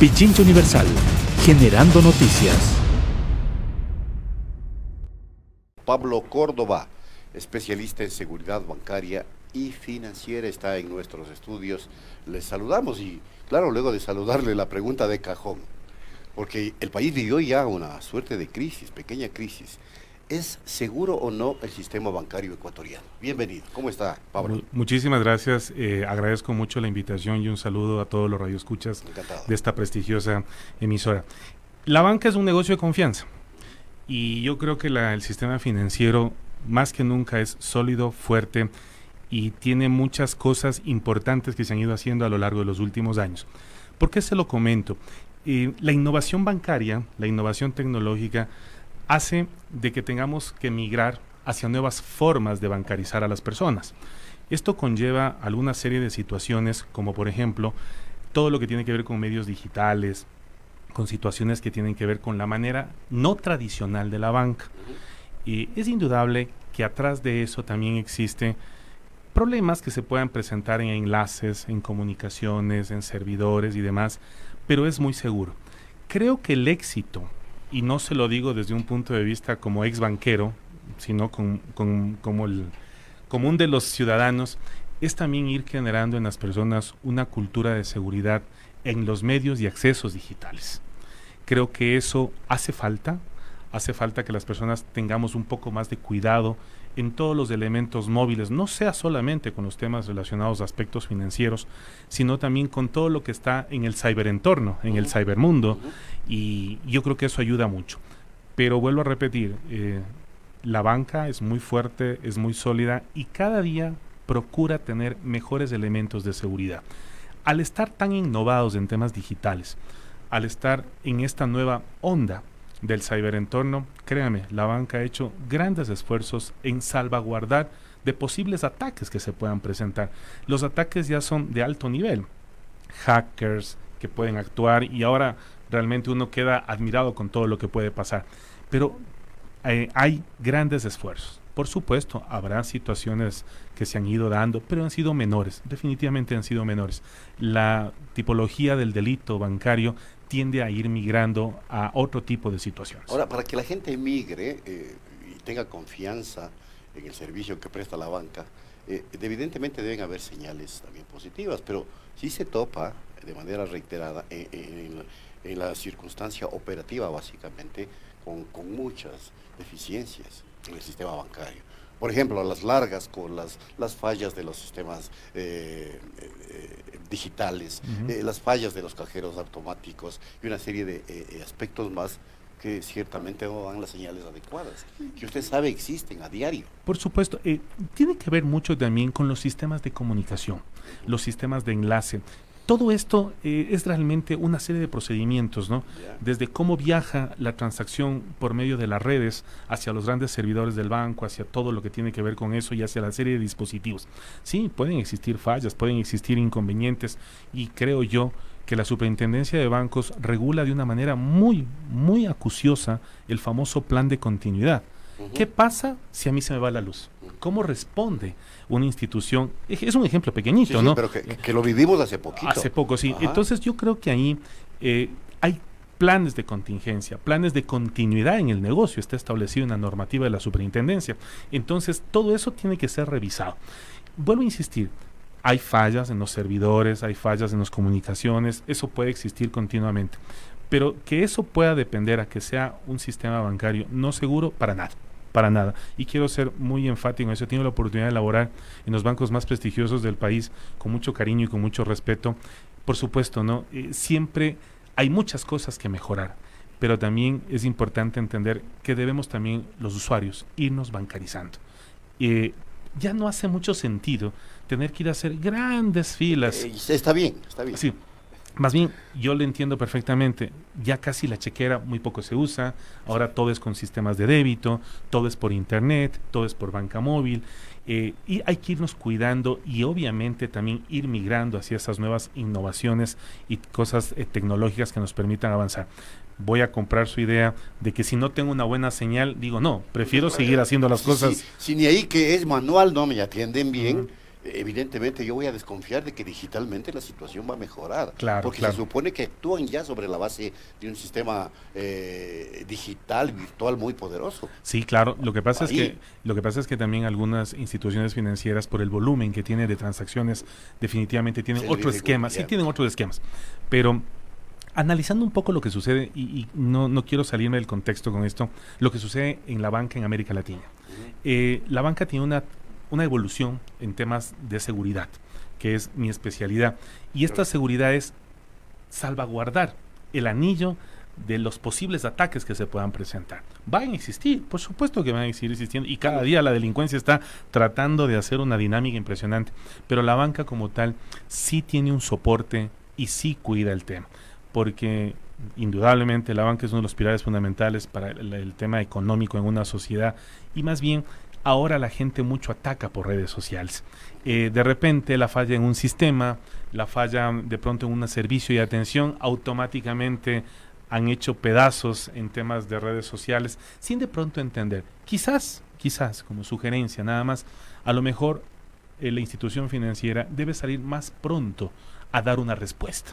Pichincha Universal, generando noticias. Pablo Córdoba, especialista en seguridad bancaria y financiera, está en nuestros estudios. Les saludamos y, claro, luego de saludarle, la pregunta de cajón, porque el país vivió ya una suerte de crisis, pequeña crisis. ¿Es seguro o no el sistema bancario ecuatoriano? Bienvenido. ¿Cómo está, Pablo? Muchísimas gracias. Agradezco mucho la invitación y un saludo a todos los radioescuchas de esta prestigiosa emisora. La banca es un negocio de confianza y yo creo que el sistema financiero más que nunca es sólido, fuerte y tiene muchas cosas importantes que se han ido haciendo a lo largo de los últimos años. ¿Por qué se lo comento? La innovación bancaria, la innovación tecnológica hace de que tengamos que migrar hacia nuevas formas de bancarizar a las personas. Esto conlleva alguna serie de situaciones, como por ejemplo, todo lo que tiene que ver con medios digitales, con situaciones que tienen que ver con la manera no tradicional de la banca. Y es indudable que atrás de eso también existen problemas que se puedan presentar en enlaces, en comunicaciones, en servidores y demás, pero es muy seguro. Creo que el éxito, y no se lo digo desde un punto de vista como ex banquero, sino como el común de los ciudadanos, es también ir generando en las personas una cultura de seguridad en los medios y accesos digitales. Creo que eso hace falta que las personas tengamos un poco más de cuidado en todos los elementos móviles, no sea solamente con los temas relacionados a aspectos financieros, sino también con todo lo que está en el ciberentorno, en el cibermundo, y yo creo que eso ayuda mucho. Pero vuelvo a repetir, la banca es muy fuerte, es muy sólida y cada día procura tener mejores elementos de seguridad. Al estar tan innovados en temas digitales, al estar en esta nueva onda del ciberentorno, créame, la banca ha hecho grandes esfuerzos en salvaguardar de posibles ataques que se puedan presentar. Los ataques ya son de alto nivel, hackers que pueden actuar y ahora realmente uno queda admirado con todo lo que puede pasar, pero hay grandes esfuerzos. Por supuesto, habrá situaciones que se han ido dando, pero han sido menores, definitivamente han sido menores. La tipología del delito bancario tiende a ir migrando a otro tipo de situaciones. Ahora, para que la gente migre y tenga confianza en el servicio que presta la banca, evidentemente deben haber señales también positivas, pero sí se topa de manera reiterada en la circunstancia operativa, básicamente, con muchas deficiencias en el sistema bancario. Por ejemplo, a las largas, con las fallas de los sistemas digitales, las fallas de los cajeros automáticos y una serie de aspectos más que ciertamente no dan las señales adecuadas, que usted sabe existen a diario. Por supuesto, tiene que ver mucho también con los sistemas de comunicación, los sistemas de enlace. Todo esto es realmente una serie de procedimientos, ¿no? Desde cómo viaja la transacción por medio de las redes hacia los grandes servidores del banco, hacia todo lo que tiene que ver con eso y hacia la serie de dispositivos. Sí, pueden existir fallas, pueden existir inconvenientes y creo yo que la Superintendencia de Bancos regula de una manera muy, muy acuciosa el famoso plan de continuidad. ¿Qué pasa si a mí se me va la luz? ¿Cómo responde una institución? Es un ejemplo pequeñito, sí, ¿no? Pero que lo vivimos hace poquito. Hace poco, sí. Ajá. Entonces yo creo que ahí hay planes de contingencia, planes de continuidad en el negocio, está establecido en la normativa de la superintendencia. Entonces todo eso tiene que ser revisado. Vuelvo a insistir, hay fallas en los servidores, hay fallas en las comunicaciones, eso puede existir continuamente. Pero que eso pueda depender a que sea un sistema bancario no seguro, para nada. Y quiero ser muy enfático en eso. He tenido la oportunidad de laborar en los bancos más prestigiosos del país con mucho cariño y con mucho respeto. Por supuesto, ¿no? Siempre hay muchas cosas que mejorar, pero también es importante entender que debemos también los usuarios irnos bancarizando. Ya no hace mucho sentido tener que ir a hacer grandes filas. Está bien. Sí. Más bien, yo lo entiendo perfectamente, ya casi la chequera muy poco se usa, ahora todo es con sistemas de débito, todo es por internet, todo es por banca móvil, y hay que irnos cuidando y obviamente también ir migrando hacia esas nuevas innovaciones y cosas tecnológicas que nos permitan avanzar. Voy a comprar su idea de que si no tengo una buena señal, digo no, prefiero seguir haciendo las cosas. Si ni ahí que es manual, no me atienden bien. evidentemente yo voy a desconfiar de que digitalmente la situación va a mejorar, porque claro. se supone que actúan ya sobre la base de un sistema digital, virtual muy poderoso. Sí, claro. Lo que pasa es que también algunas instituciones financieras, por el volumen que tiene de transacciones, definitivamente tienen otro esquema. Sí, tienen otros esquemas. Pero analizando un poco lo que sucede, y no quiero salirme del contexto con esto, lo que sucede en la banca en América Latina. La banca tiene una evolución en temas de seguridad, que es mi especialidad. Y esta seguridad es salvaguardar el anillo de los posibles ataques que se puedan presentar. Van a existir, por supuesto que van a seguir existiendo, y cada día la delincuencia está tratando de hacer una dinámica impresionante, pero la banca como tal sí tiene un soporte y sí cuida el tema, porque indudablemente la banca es uno de los pilares fundamentales para el tema económico en una sociedad, y más bien ahora la gente mucho ataca por redes sociales. De repente la falla en un sistema, la falla de pronto en un servicio de atención, automáticamente han hecho pedazos en temas de redes sociales sin de pronto entender. Quizás como sugerencia nada más, a lo mejor la institución financiera debe salir más pronto a dar una respuesta.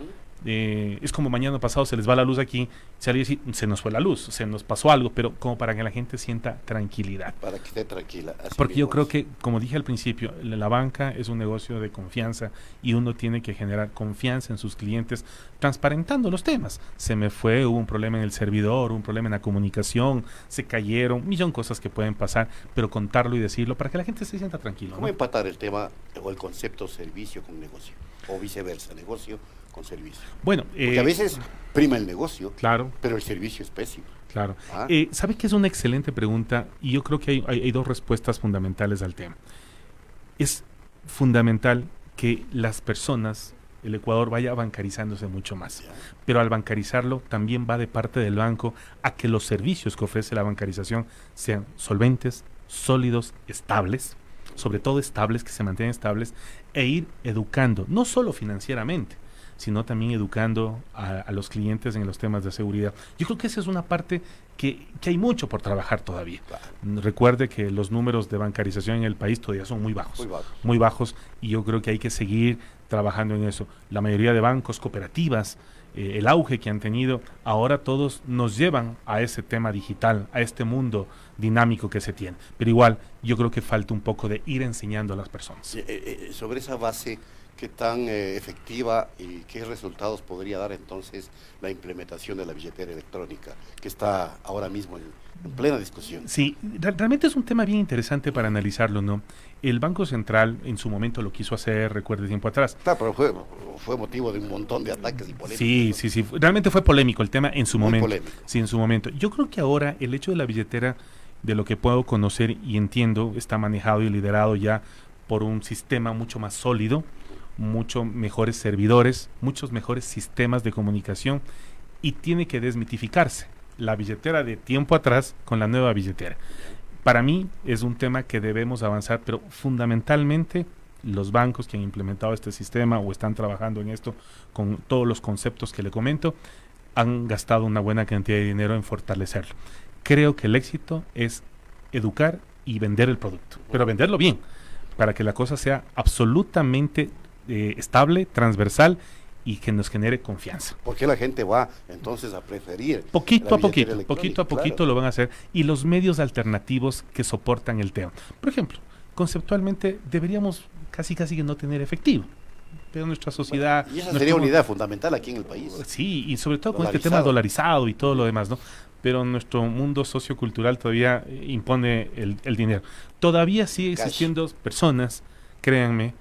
Es como mañana pasado se les va la luz aquí, se nos fue la luz, se nos pasó algo, pero como para que la gente sienta tranquilidad. Para que esté tranquila. Porque yo creo que, como dije al principio, la banca es un negocio de confianza y uno tiene que generar confianza en sus clientes transparentando los temas. Se me fue, hubo un problema en el servidor, un problema en la comunicación, se cayeron, millón de cosas que pueden pasar, pero contarlo y decirlo para que la gente se sienta tranquilo. ¿Cómo empatar el tema o el concepto servicio con negocio? O viceversa, negocio con servicio. Bueno, porque a veces prima el negocio, claro, pero el servicio es pésimo. Claro. ¿Sabe que es una excelente pregunta? Y yo creo que hay dos respuestas fundamentales al tema. Es fundamental que las personas, el Ecuador vaya bancarizándose mucho más. Pero al bancarizarlo también va de parte del banco a que los servicios que ofrece la bancarización sean solventes, sólidos, estables, sobre todo estables, que se mantengan estables, e ir educando, no solo financieramente, sino también educando a los clientes en los temas de seguridad. Yo creo que esa es una parte que hay mucho por trabajar todavía. Recuerde que los números de bancarización en el país todavía son muy bajos, y yo creo que hay que seguir trabajando en eso. La mayoría de bancos, cooperativas, el auge que han tenido, ahora todos nos llevan a ese tema digital, a este mundo dinámico que se tiene. Pero igual, yo creo que falta un poco de ir enseñando a las personas. Sobre esa base, ¿qué tan efectiva y qué resultados podría dar entonces la implementación de la billetera electrónica, que está ahora mismo en plena discusión? Sí, realmente es un tema bien interesante para analizarlo, ¿no? El Banco Central en su momento lo quiso hacer, recuerde, tiempo atrás. Claro, pero fue motivo de un montón de ataques y polémicas. Sí, realmente fue polémico el tema en su momento. Polémico. Sí, en su momento. Yo creo que ahora el hecho de la billetera, de lo que puedo conocer y entiendo, está manejado y liderado ya por un sistema mucho más sólido, mucho mejores servidores, muchos mejores sistemas de comunicación, y tiene que desmitificarse la billetera de tiempo atrás con la nueva billetera. Para mí es un tema que debemos avanzar, pero fundamentalmente los bancos que han implementado este sistema o están trabajando en esto con todos los conceptos que le comento, han gastado una buena cantidad de dinero en fortalecerlo. Creo que el éxito es educar y vender el producto, pero venderlo bien, para que la cosa sea absolutamente estable, transversal y que nos genere confianza. ¿Por qué la gente va entonces a preferir? Poquito a poquito lo van a hacer, y los medios alternativos que soportan el tema. Por ejemplo, conceptualmente deberíamos casi que no tener efectivo, pero nuestra sociedad... Y esa sería una idea fundamental aquí en el país. Sí, y sobre todo con este tema dolarizado y todo lo demás, ¿no? Pero nuestro mundo sociocultural todavía impone el dinero. Todavía sigue existiendo personas, créanme,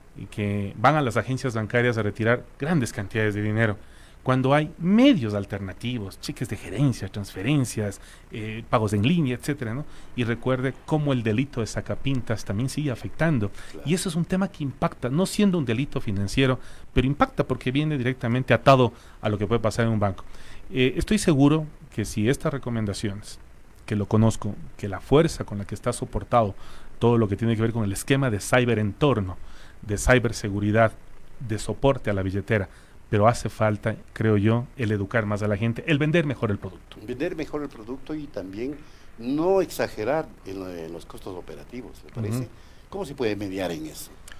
que van a las agencias bancarias a retirar grandes cantidades de dinero, cuando hay medios alternativos, cheques de gerencia, transferencias, pagos en línea, etcétera, ¿no? Y recuerde cómo el delito de sacapintas también sigue afectando. Claro. Y eso es un tema que impacta, no siendo un delito financiero, pero impacta porque viene directamente atado a lo que puede pasar en un banco. Estoy seguro que si estas recomendaciones, que lo conozco, que la fuerza con la que está soportado todo lo que tiene que ver con el esquema de ciberentorno, de ciberseguridad, de soporte a la billetera, pero hace falta, creo yo, el educar más a la gente, el vender mejor el producto. Vender mejor el producto y también no exagerar en los costos operativos, me parece. ¿Cómo se puede mediar en eso?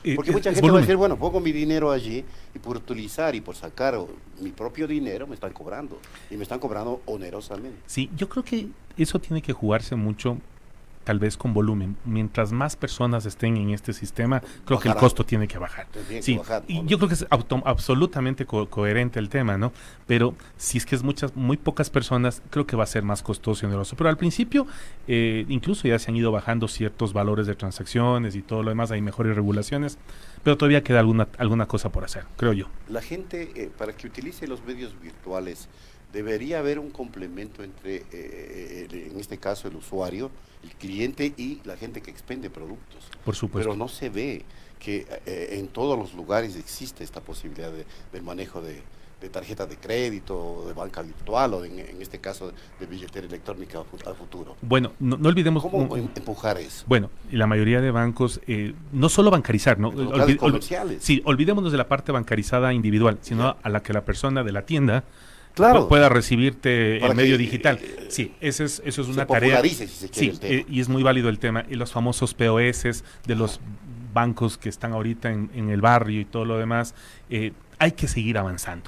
Porque mucha gente va a decir, bueno, pongo mi dinero allí y por utilizar y por sacar mi propio dinero me están cobrando. Y me están cobrando onerosamente. Sí, yo creo que eso tiene que jugarse mucho, tal vez con volumen. Mientras más personas estén en este sistema, creo que el costo tiene que bajar. Sí, y yo creo que es absolutamente coherente el tema, ¿no? Pero si es que es muy pocas personas, creo que va a ser más costoso y oneroso. Pero al principio, incluso ya se han ido bajando ciertos valores de transacciones y todo lo demás, hay mejores regulaciones, pero todavía queda alguna cosa por hacer, creo yo. La gente, para que utilice los medios virtuales, debería haber un complemento entre, en este caso, el usuario, el cliente y la gente que expende productos. Por supuesto. Pero no se ve que en todos los lugares existe esta posibilidad del manejo de tarjeta de crédito, de banca virtual o en este caso de billetera electrónica a futuro. Bueno, no olvidemos... ¿Cómo empujar eso? Bueno, y la mayoría de bancos, no solo bancarizar, ¿no? Comerciales. Sí, olvidémonos de la parte bancarizada individual, sino a la que la persona de la tienda pueda recibirte en medio digital. Sí, eso es una tarea. Si se quiere, el tema. Y es muy válido el tema. Y los famosos POS de los bancos que están ahorita en el barrio y todo lo demás, hay que seguir avanzando.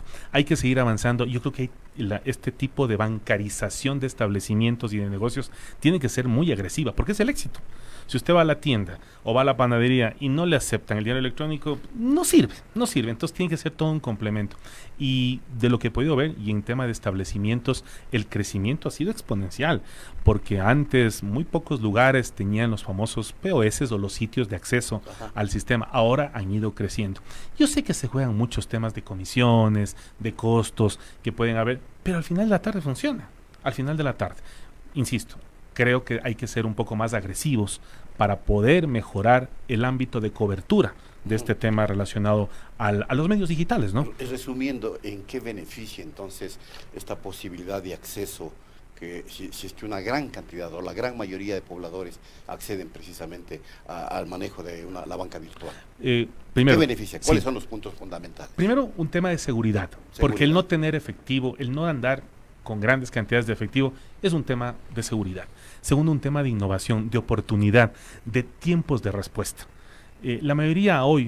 Yo creo que este tipo de bancarización de establecimientos y de negocios tiene que ser muy agresiva, porque es el éxito. Si usted va a la tienda o va a la panadería y no le aceptan el dinero electrónico, no sirve. Entonces tiene que ser todo un complemento. Y de lo que he podido ver, y en tema de establecimientos, el crecimiento ha sido exponencial, porque antes muy pocos lugares tenían los famosos POS o los sitios de acceso al sistema. Ahora han ido creciendo. Yo sé que se juegan muchos temas de comisiones, de costos que pueden haber, pero al final de la tarde funciona. Al final de la tarde, insisto, creo que hay que ser un poco más agresivos para poder mejorar el ámbito de cobertura de este tema relacionado a los medios digitales, ¿no? Resumiendo, ¿en qué beneficia entonces esta posibilidad de acceso que si es que una gran cantidad o la gran mayoría de pobladores acceden precisamente al manejo de la banca virtual? Primero, ¿qué beneficia? ¿Cuáles son los puntos fundamentales? Primero, un tema de seguridad, porque el no tener efectivo, el no andar con grandes cantidades de efectivo, es un tema de seguridad. Segundo, un tema de innovación, de oportunidad, de tiempos de respuesta. La mayoría hoy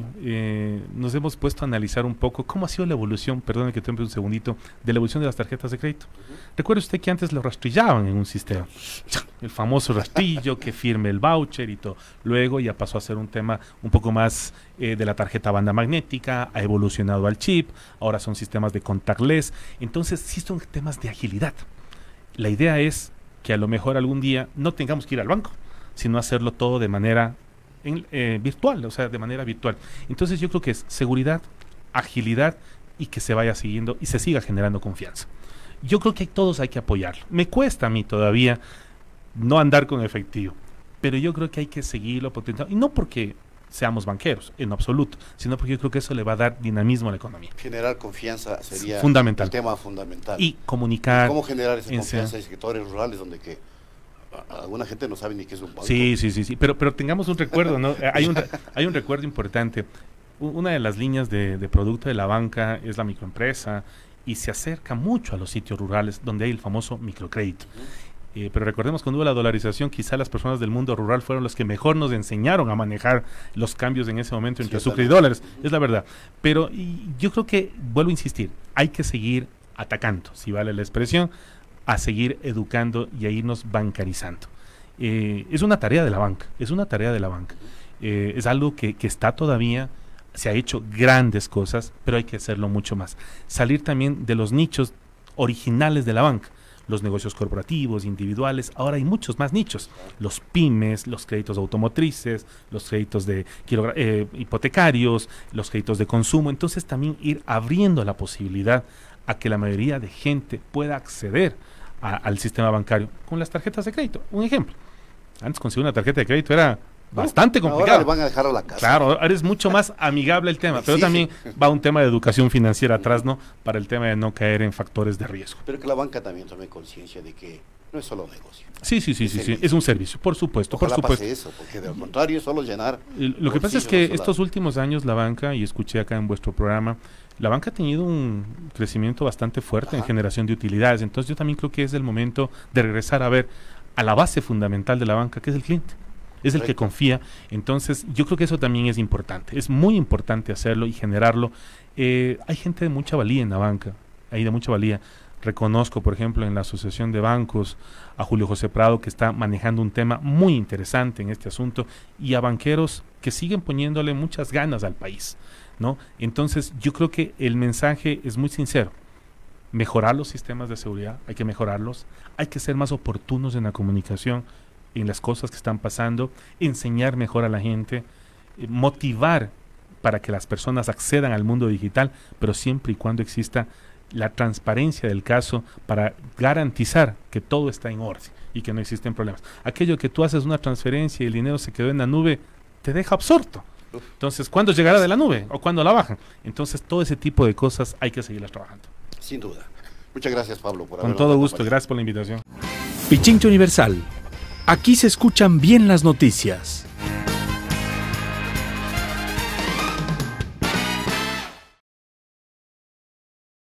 nos hemos puesto a analizar un poco cómo ha sido la evolución, perdone que tome un segundito, de la evolución de las tarjetas de crédito. Recuerde usted que antes lo rastrillaban en un sistema, el famoso rastrillo que firme el voucher y todo. Luego ya pasó a ser un tema un poco más de la tarjeta banda magnética, ha evolucionado al chip, ahora son sistemas de contactless. Entonces sí son temas de agilidad. La idea es que a lo mejor algún día no tengamos que ir al banco, sino hacerlo todo de manera virtual, o sea, de manera virtual. Entonces yo creo que es seguridad, agilidad y que se vaya siguiendo y se siga generando confianza. Yo creo que todos hay que apoyarlo. Me cuesta a mí todavía no andar con efectivo, pero yo creo que hay que seguirlo potenciando, y no porque seamos banqueros, en absoluto, sino porque yo creo que eso le va a dar dinamismo a la economía. Generar confianza sería fundamental. El tema fundamental. Y comunicar. ¿Cómo generar esa confianza en sectores rurales donde que alguna gente no sabe ni qué es un banco? Sí, pero tengamos un recuerdo, ¿no? hay un recuerdo importante. Una de las líneas de producto de la banca es la microempresa y se acerca mucho a los sitios rurales donde hay el famoso microcrédito. Pero recordemos, cuando hubo la dolarización, quizá las personas del mundo rural fueron los que mejor nos enseñaron a manejar los cambios en ese momento entre sucre y dólares, es la verdad. Pero yo creo que, vuelvo a insistir, hay que seguir atacando, si vale la expresión, a seguir educando y a irnos bancarizando. Es una tarea de la banca, es algo que está todavía, se ha hecho grandes cosas, pero hay que hacerlo mucho más. Salir también de los nichos originales de la banca, los negocios corporativos, individuales, ahora hay muchos más nichos, los pymes, los créditos automotrices, los créditos de hipotecarios, los créditos de consumo. Entonces también ir abriendo la posibilidad a que la mayoría de gente pueda acceder al sistema bancario con las tarjetas de crédito. Un ejemplo, antes conseguir una tarjeta de crédito era bastante complicado. Ahora le van a dejar a la casa. Claro, ahora es mucho más amigable el tema, pero también va un tema de educación financiera atrás, ¿no? Para el tema de no caer en factores de riesgo. Pero que la banca también tome conciencia de que no es solo negocio. Sí, es un servicio, por supuesto. Ojalá pase eso, porque de lo contrario es solo llenar. Lo que pasa es que estos últimos años la banca, y escuché acá en vuestro programa, la banca ha tenido un crecimiento bastante fuerte en generación de utilidades. Entonces yo también creo que es el momento de regresar a ver a la base fundamental de la banca, que es el cliente. es el que confía. Entonces yo creo que eso también es importante, es muy importante hacerlo y generarlo. Hay gente de mucha valía en la banca, hay de mucha valía. Reconozco, por ejemplo, en la Asociación de Bancos a Julio José Prado, que está manejando un tema muy interesante en este asunto, y a banqueros que siguen poniéndole muchas ganas al país, ¿no? Entonces yo creo que el mensaje es muy sincero: mejorar los sistemas de seguridad, hay que mejorarlos, hay que ser más oportunos en la comunicación, en las cosas que están pasando, enseñar mejor a la gente, motivar para que las personas accedan al mundo digital, pero siempre y cuando exista la transparencia del caso para garantizar que todo está en orden y que no existen problemas. Aquello que tú haces una transferencia y el dinero se quedó en la nube, te deja absorto. Entonces, ¿cuándo llegará de la nube o cuándo la bajan? Entonces, todo ese tipo de cosas hay que seguirlas trabajando. Sin duda. Muchas gracias, Pablo, por Con todo gusto, gracias por la invitación. Pichincha Universal. Aquí se escuchan bien las noticias.